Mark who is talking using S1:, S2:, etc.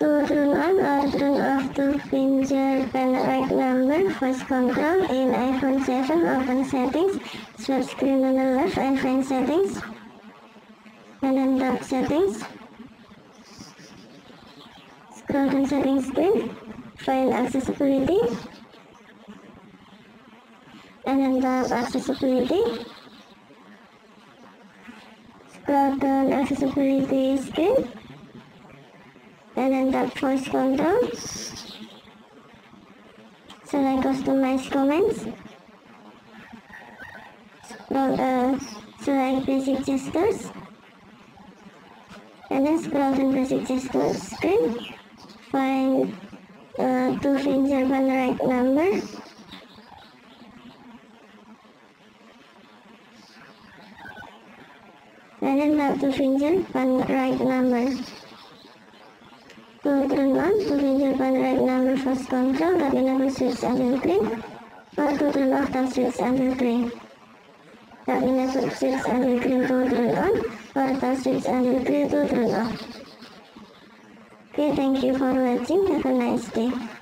S1: To turn on or turn off to finger pen right number voice control in iPhone 7, open settings, switch screen on the left and find settings, and then tap settings. Scroll to settings screen, find accessibility, and then tap accessibility. Scroll to accessibility screen, and then tap voice control. Select customize comments. Select basic gestures, and then scroll to basic gestures screen. Find two finger pen right number. And then tap two finger pen right number. To turn on to finger pen right number voice control, tap enable switch until green, or to turn off, tap switch until green. Tap enable switch until green to turn on, or tap switch until green to turn off. Okay, thank you for watching. Have a nice day.